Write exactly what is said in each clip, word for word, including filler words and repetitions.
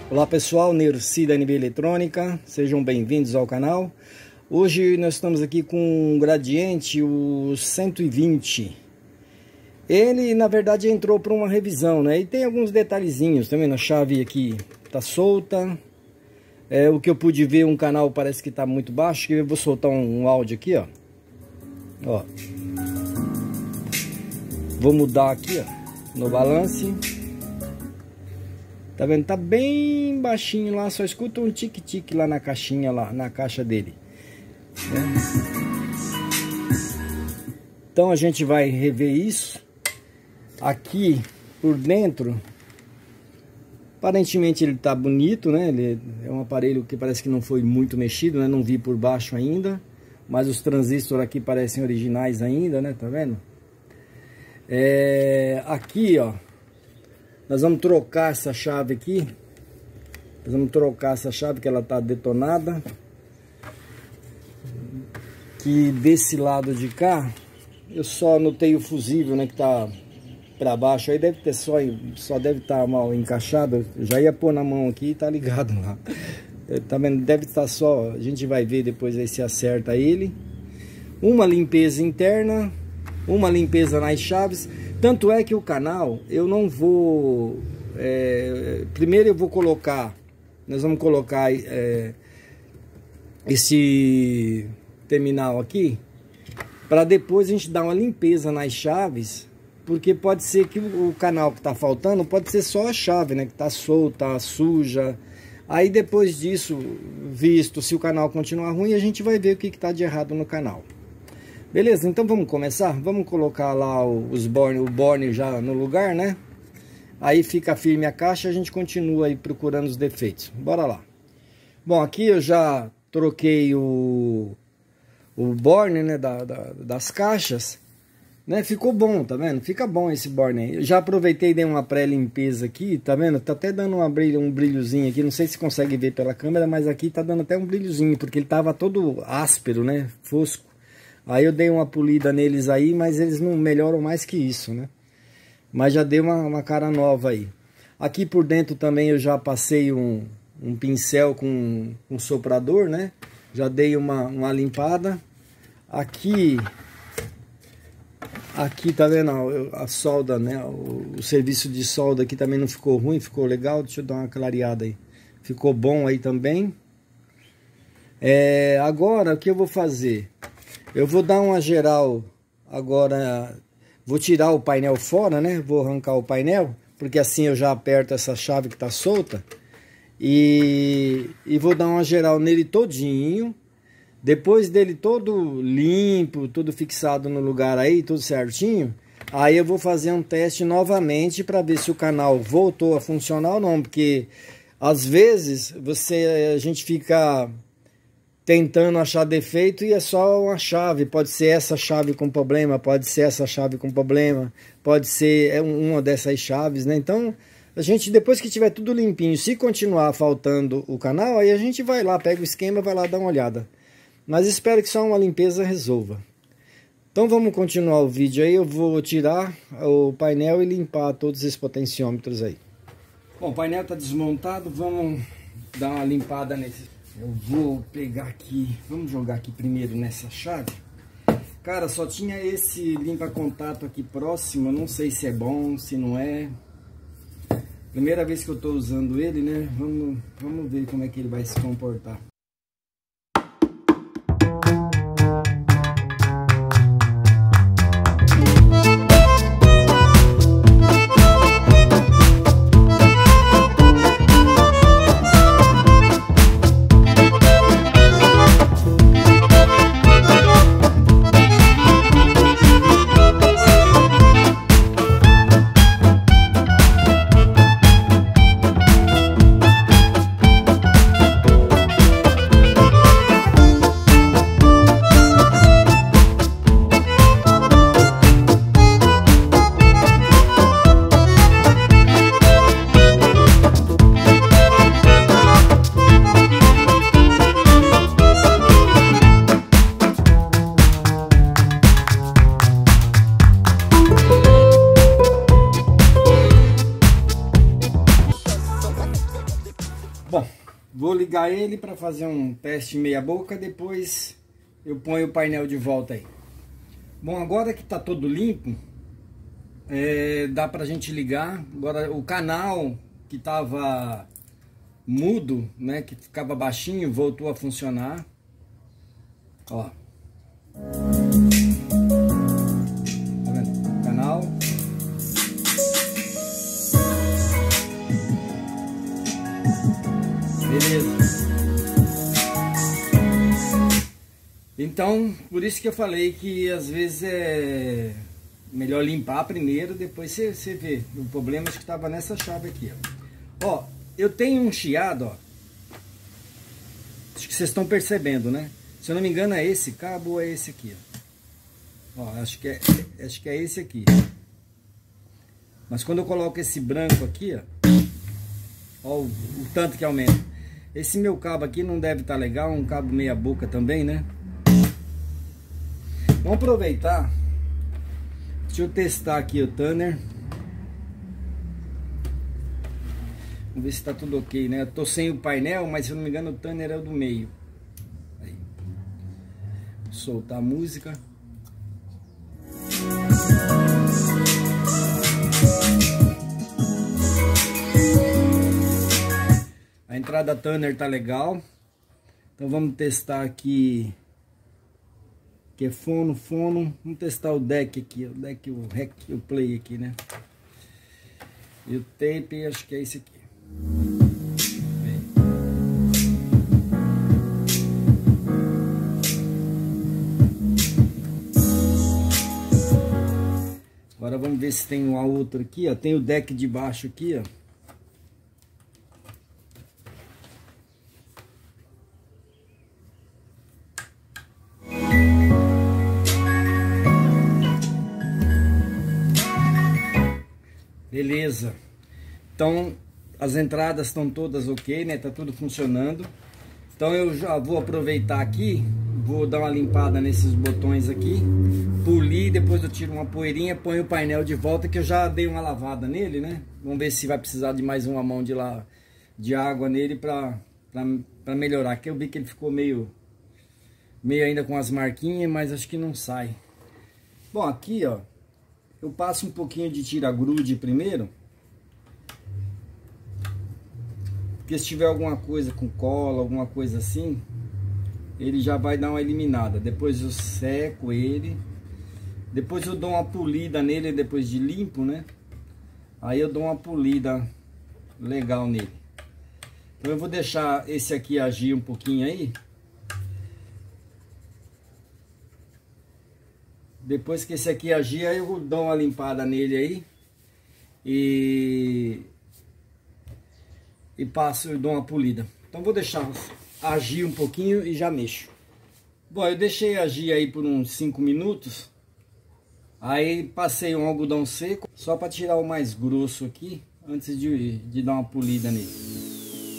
Olá pessoal, Nercy da N B Eletrônica, sejam bem-vindos ao canal. Hoje nós estamos aqui com um Gradiente, o cento e vinte. Ele na verdade entrou para uma revisão, né? E tem alguns detalhezinhos, tá vendo? A chave aqui tá solta. É, o que eu pude ver, um canal parece que tá muito baixo, que eu vou soltar um, um áudio aqui, ó. Ó. Vou mudar aqui, ó, no balance. Tá vendo? Tá bem baixinho lá, só escuta um tique-tique lá na caixinha, lá na caixa dele. Então a gente vai rever isso. Aqui por dentro, aparentemente ele tá bonito, né? Ele é um aparelho que parece que não foi muito mexido, né? Não vi por baixo ainda, mas os transistores aqui parecem originais ainda, né? Tá vendo? É... Aqui, ó. Nós vamos trocar essa chave aqui. Nós vamos trocar essa chave que ela tá detonada. Que desse lado de cá, eu só anotei o fusível, né, que tá para baixo. Aí deve ter só, só deve estar tá mal encaixado. Eu já ia pôr na mão aqui e tá ligado lá. Tá vendo? Deve estar tá só. A gente vai ver depois aí se acerta ele. Uma limpeza interna, uma limpeza nas chaves. Tanto é que o canal, eu não vou... É, primeiro eu vou colocar... Nós vamos colocar é, esse terminal aqui, para depois a gente dar uma limpeza nas chaves, porque pode ser que o, o canal que está faltando, pode ser só a chave, né? Que está solta, suja. Aí depois disso, visto se o canal continuar ruim, a gente vai ver o que está de errado no canal. Beleza, então vamos começar? Vamos colocar lá os borne, o borne já no lugar, né? Aí fica firme a caixa, a gente continua aí procurando os defeitos. Bora lá. Bom, aqui eu já troquei o, o borne, né, da, da, das caixas, né? Ficou bom, tá vendo? Fica bom esse borne aí. Eu já aproveitei e dei uma pré-limpeza aqui, tá vendo? Tá até dando uma brilho, um brilhozinho aqui, não sei se consegue ver pela câmera, mas aqui tá dando até um brilhozinho, porque ele tava todo áspero, né? Fosco. Aí eu dei uma polida neles aí, mas eles não melhoram mais que isso, né? Mas já deu uma, uma cara nova aí. Aqui por dentro também eu já passei um, um pincel com um soprador, né? Já dei uma, uma limpada. Aqui, aqui tá vendo a, a solda, né? O, o serviço de solda aqui também não ficou ruim, ficou legal. Deixa eu dar uma clareada aí. Ficou bom aí também. É, agora o que eu vou fazer? Eu vou dar uma geral agora, vou tirar o painel fora, né? Vou arrancar o painel, porque assim eu já aperto essa chave que tá solta. E, e vou dar uma geral nele todinho. Depois dele todo limpo, tudo fixado no lugar aí, tudo certinho. Aí eu vou fazer um teste novamente para ver se o canal voltou a funcionar ou não. Porque às vezes você, a gente fica... tentando achar defeito e é só uma chave. Pode ser essa chave com problema, pode ser essa chave com problema, pode ser uma dessas chaves, né? Então, a gente, depois que tiver tudo limpinho, se continuar faltando o canal, aí a gente vai lá, pega o esquema, vai lá dar uma olhada. Mas espero que só uma limpeza resolva. Então vamos continuar o vídeo aí. Eu vou tirar o painel e limpar todos esses potenciômetros aí. Bom, o painel está desmontado, vamos dar uma limpada nesse. Eu vou pegar aqui, vamos jogar aqui primeiro nessa chave. Cara, só tinha esse limpa-contato aqui próximo, eu não sei se é bom, se não é. Primeira vez que eu tô usando ele, né? Vamos, vamos ver como é que ele vai se comportar. Bom, vou ligar ele para fazer um teste meia boca, depois eu ponho o painel de volta aí. Bom, agora que tá todo limpo, é, dá pra gente ligar. Agora o canal que tava mudo, né, que ficava baixinho, voltou a funcionar. Ó. Tá vendo? O canal. Beleza. Então, por isso que eu falei que às vezes é melhor limpar primeiro, depois você, você vê. O problema acho que estava nessa chave aqui, ó. Ó, eu tenho um chiado, ó. Acho que vocês estão percebendo, né? Se eu não me engano é esse cabo ou é esse aqui, ó. Ó, acho que é, acho que é esse aqui. Mas quando eu coloco esse branco aqui, ó, ó o, o tanto que aumenta. Esse meu cabo aqui não deve estar legal, um cabo meia boca também, né? Vamos aproveitar. Deixa eu testar aqui o Tanner. Vamos ver se tá tudo ok, né? Eu tô sem o painel, mas se eu não me engano o Tanner é o do meio. Aí. Vou soltar a música. A entrada Tanner tá legal. Então vamos testar aqui. Que é fono, fono. Vamos testar o deck aqui. O deck, o rec, o play aqui, né? E o tape, acho que é esse aqui. Agora vamos ver se tem uma outra aqui, ó. Tem o deck de baixo aqui, ó. Beleza. Então as entradas estão todas ok, né? Tá tudo funcionando. Então eu já vou aproveitar aqui, vou dar uma limpada nesses botões aqui, polir, depois eu tiro uma poeirinha, ponho o painel de volta, que eu já dei uma lavada nele, né? Vamos ver se vai precisar de mais uma mão de, lá, de água nele pra, pra, pra melhorar, que eu vi que ele ficou meio, meio ainda com as marquinhas, mas acho que não sai. Bom, aqui ó, eu passo um pouquinho de tira-grude primeiro, porque se tiver alguma coisa com cola, alguma coisa assim, ele já vai dar uma eliminada. Depois eu seco ele, depois eu dou uma polida nele depois de limpo, né? Aí eu dou uma polida legal nele. Então eu vou deixar esse aqui agir um pouquinho aí. Depois que esse aqui agir, aí eu dou uma limpada nele aí. E... E passo, eu dou uma polida. Então vou deixar agir um pouquinho e já mexo. Bom, eu deixei agir aí por uns cinco minutos. Aí passei um algodão seco, só para tirar o mais grosso aqui, antes de, de dar uma polida nele.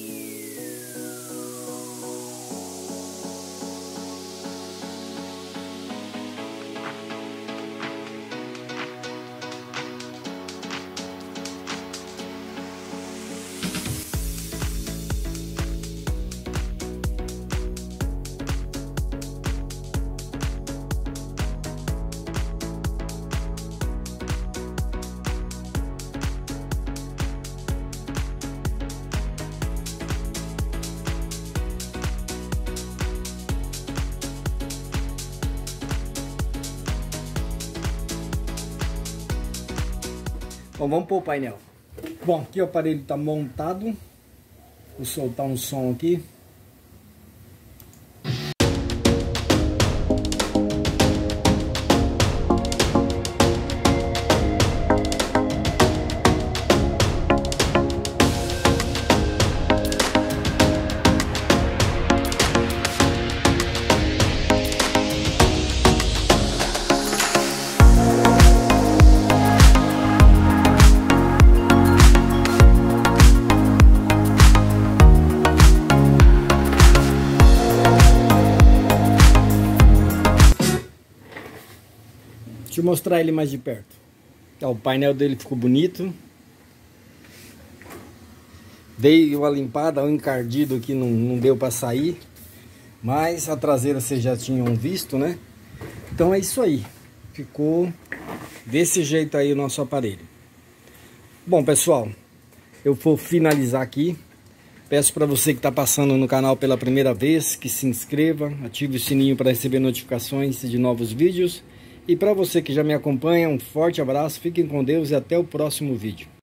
Bom, vamos pôr o painel. Bom, aqui o aparelho está montado. Vou soltar um som aqui. Deixa eu mostrar ele mais de perto. Ó, o painel dele ficou bonito. Dei uma limpada, um encardido aqui não, não deu para sair. Mas a traseira vocês já tinham visto, né? Então é isso aí. Ficou desse jeito aí o nosso aparelho. Bom, pessoal, eu vou finalizar aqui. Peço para você que está passando no canal pela primeira vez, que se inscreva, ative o sininho para receber notificações de novos vídeos. E para você que já me acompanha, um forte abraço, fiquem com Deus e até o próximo vídeo.